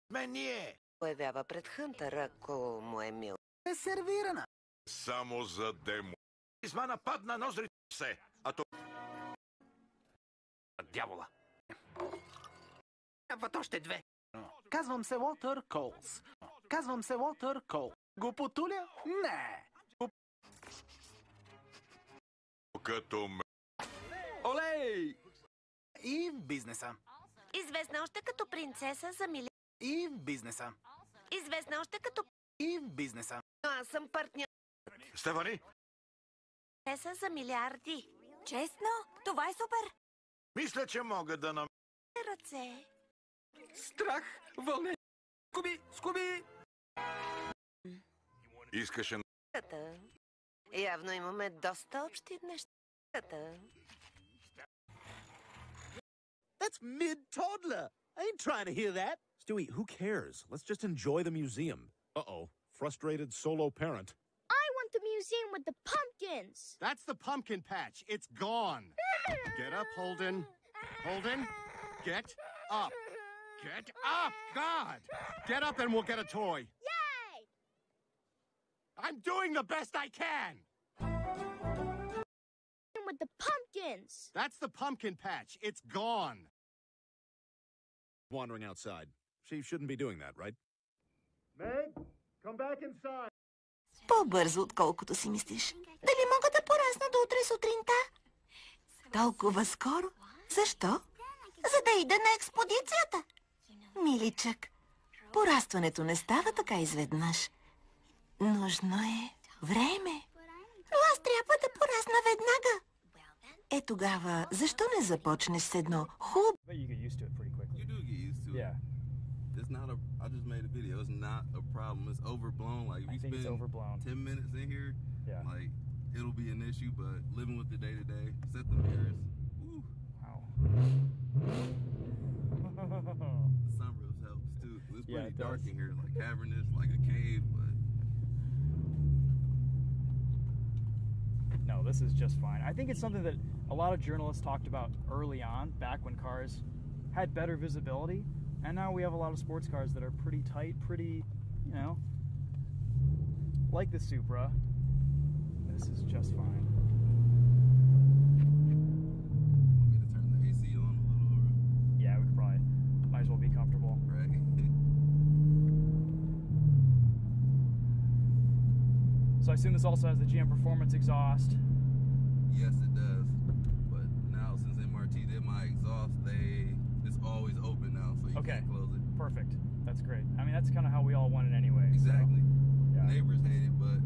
Ние! Появява пред Хънтър, ако му е мил. Е сервирана. Само за демо. Изма нападна ноздрите се, а то... Дявола. Трябват още две. Казвам се Уолтър Колс. Казвам се Уолтър Кол. Го потуля? Не. Като ме... Олей! И в бизнеса. Известна още като принцеса за мили... И в бизнеса. Известна още като... И в бизнеса. Но аз съм партньор. Стефани, Принцеса за милиарди. Честно? Това е супер! мисля, че мога да намеря Ръце. страх, вълнение. Скуби! Искаше... Тата. Явно имаме доста общи неща. That's mid-toddler. I ain't trying to hear that. Stewie, who cares? Let's just enjoy the museum. Uh-oh. Frustrated solo parent. I want the museum with the pumpkins. That's the pumpkin patch. It's gone. Get up, Holden. Holden, get up. Get up, God! Get up and we'll get a toy. Yay! I'm doing the best I can. With the pumpkins. That's the pumpkin patch. It's gone. Wandering outside. She shouldn't be doing that, right? Meg, come back inside. По-бързо, отколкото си мислиш. Дали мога да порасна до утре сутринта? Толкова скоро? Защо? За да ида на експозицията. Миличък, порастването не става така изведнъж. Нужно е време. Но аз трябва да порасна веднага. Е тогава, защо не започнеш с едно хубаво? But you get used to it pretty quickly. You do get used to it. Yeah. It's not a. I just made a video. It's not a problem. It's overblown. Like if I you think it's spend overblown. 10 minutes in here, Yeah. like it'll be an issue. But living with the day to day, set the mirrors. Woo. Wow. The sunroof helps too. It's Yeah, pretty it dark does. in here, like cavernous, like a cave. But No, this is just fine. I think it's something that a lot of journalists talked about early on, back when cars had better visibility, and now we have a lot of sports cars that are pretty tight, pretty, you know, like the Supra. This is just fine. want me to turn the AC on a little, or, Yeah, we could probably, might as well be comfortable. right? So I assume this also has the GM Performance exhaust. Yes, it does. But now since MRT did my exhaust, it's always open now, so you Okay. can't close it. Perfect. That's great. I mean, that's kind of how we all want it anyway. so, Exactly. yeah. Neighbors hate it, but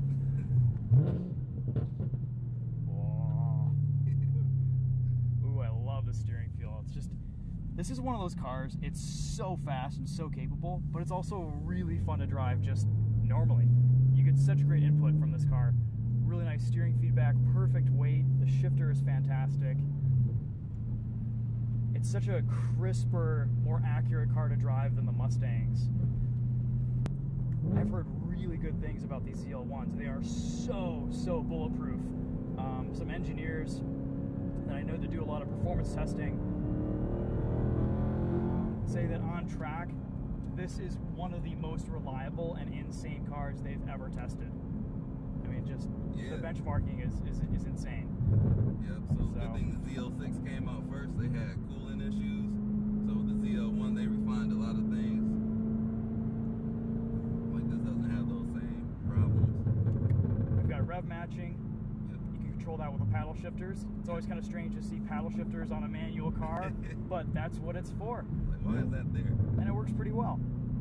Whoa. Ooh, I love the steering feel. It's just, this is one of those cars, it's so fast and so capable, but it's also really fun to drive just normally. You get such great input from this car. Really nice steering feedback, perfect weight, the shifter is fantastic. It's such a crisper, more accurate car to drive than the Mustangs. I've heard really good things about these ZL1s. They are so bulletproof. Some engineers that I know that do a lot of performance testing say that on track, this is one of the most reliable and insane cars they've ever tested. I mean, just the Yeah. benchmarking is insane. Yep, so good thing the ZL6 came out first. They had cooling issues. So with the ZL1, they refined a lot of things. Like this doesn't have those same problems. We've got rev matching. Yep. You can control that with the paddle shifters. It's always kind of strange to see paddle shifters on a manual car, but that's what it's for. Like, why is that there? And it works pretty well.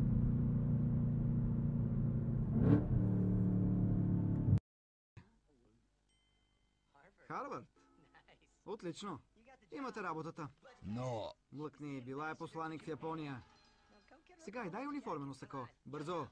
Харвард. Отлично. Имате работата. Но Млъкни, била е посланик в Япония. Сега и дай униформено сако. Бързо.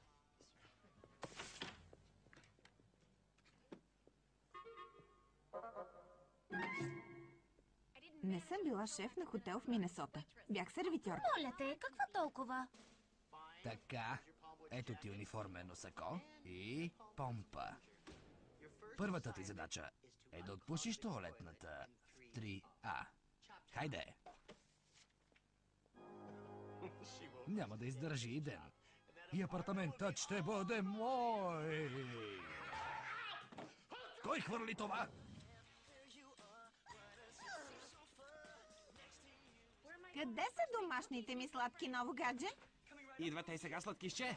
Не съм била шеф на хотел в Минесота. Бях сервитьорка. Моля те, какво толкова? така, ето ти униформено сако и помпа. Първата ти задача е да отпушиш тоалетната в 3А. Хайде! Няма да издържи и ден. И апартаментът ще бъде мой. Кой хвърли това? Къде са домашните ми сладки, ново гадже? Идвате и сега, сладкишче.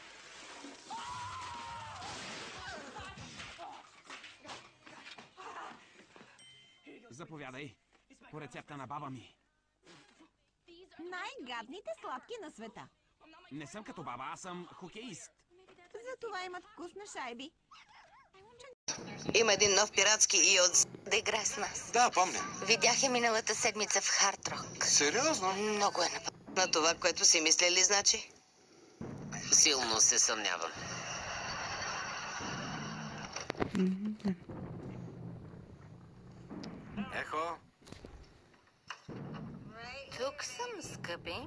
Заповядай. По рецепта на баба ми. Най-гадните сладки на света. Не съм като баба, аз съм хокеист. Затова имат вкус на шайби. Има един нов пиратски йод да играе с нас. Да, помня. Видях я миналата седмица в Хард Рок. Сериозно? Много е на това, което си мислили, значи? Силно се съмнявам. Ехо. Тук съм, скъпи.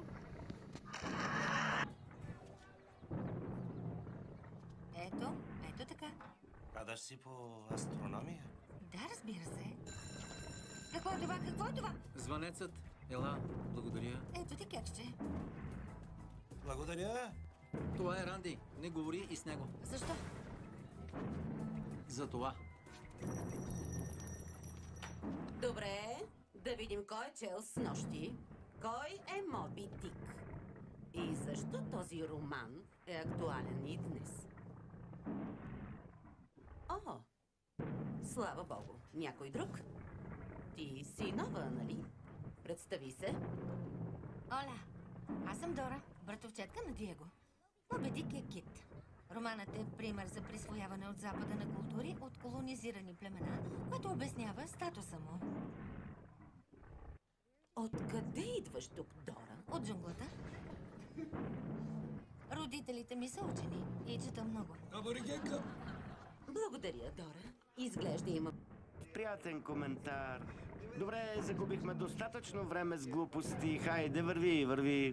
Ето така. Падаш си по астрономия? Да, разбира се. Какво е това? Какво е това? Звънецът. Ела, благодаря. Ето ти кексче. Благодаря. Това е Ранди. Не говори и с него. Защо? За това. Добре, да видим кой е чел с нощи. Кой е Моби Дик? И защо този роман е актуален и днес? О, слава богу. Някой друг? Ти си нова, нали? Представи се. Оля, аз съм Дора, братовчетка на Диего. Моби Дик е кит. Романът е пример за присвояване от Запада на култури от колонизирани племена, което обяснява статуса му. Откъде идваш тук, Дора? От джунглата. Родителите ми са учени и чета много. Аборигенка! Благодаря, Дора. Изглежда има... Приятен коментар. Добре, загубихме достатъчно време с глупости. Хайде, върви.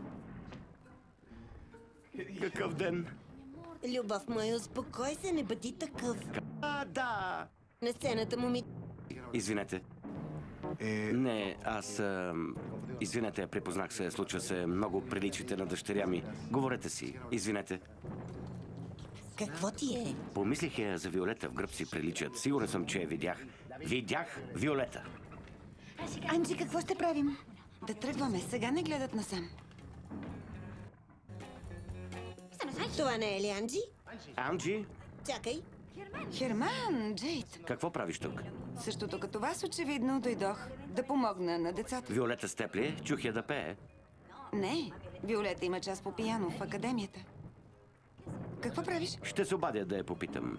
Какъв ден? Любов моя, успокой се, не бъди такъв. Да! На сцената му ми... Извинете. Не, аз... Извинете, припознах се. Случва се, много приличите на дъщеря ми. Говорете си. Извинете. Какво ти е? Помислих я за Виолета, в гръб си приличат. Сигурен съм, че я видях. Видях Виолета. Анджи, какво ще правим? Да тръгваме. Сега не гледат насам. Това не е ли Анджи? Анджи? Чакай. Херман, Джейд. Какво правиш тук? Същото като вас, очевидно, дойдох да помогна на децата. Виолета с теб ли е? Чух я да пее. Не, Виолета има час по пияно в академията. Какво правиш? Ще се обадя да я попитам.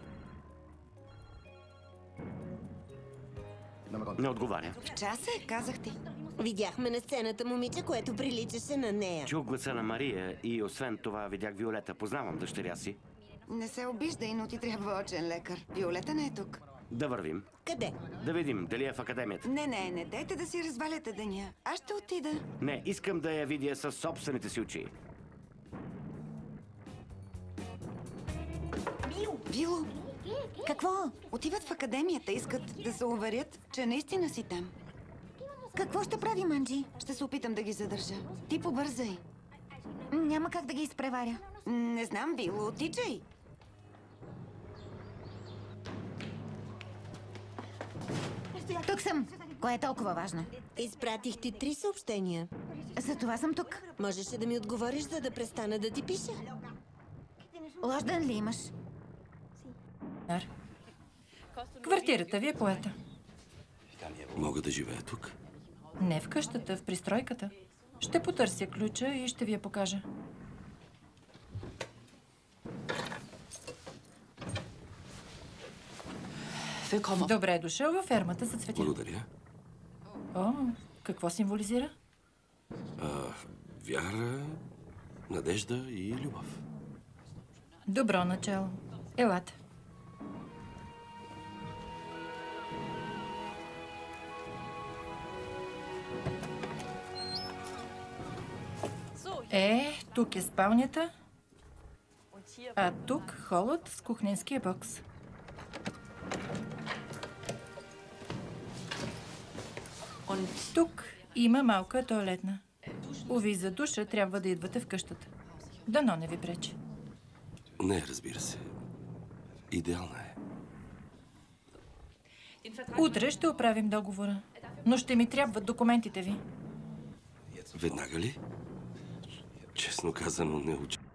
Не отговаря. В час е, казах ти. Видяхме на сцената момиче, което приличаше на нея. Чух гласа на Мария и освен това видях Виолета. Познавам дъщеря си. Не се обиждай, но ти трябва очен лекар. Виолета не е тук. Да вървим. Къде? Да видим дали е в академията. Не дайте да си разваляте деня. Аз ще отида. Не, искам да я видя със собствените си очи. Вило! Какво? Отиват в академията, искат да се уверят, че наистина си там. Какво ще правим, Анджи? Ще се опитам да ги задържа. Ти побързай. Няма как да ги изпреваря. Не знам, Вило, отичай. Тук съм. Кое е толкова важно? Изпратих ти 3 съобщения. Затова съм тук. Можеш ли да ми отговориш, за да престана да ти пиша? Лождан ли имаш? Квартирата ви е поета. Мога да живея тук? Не в къщата, в пристройката. Ще потърся ключа и ще ви я покажа. Добре е дошъл във фермата за цветя. Благодаря. О, какво символизира? Вяра, надежда и любов. Добро начало. Елате. Тук е спалнята, а тук холът с кухненския бокс. Тук има малка тоалетна. Уви, за душа трябва да идвате в къщата. Дано не ви пречи. Не, разбира се. Идеална е. Утре ще оправим договора, но ще ми трябват документите ви. Веднага ли? Честно казано, не очаквам.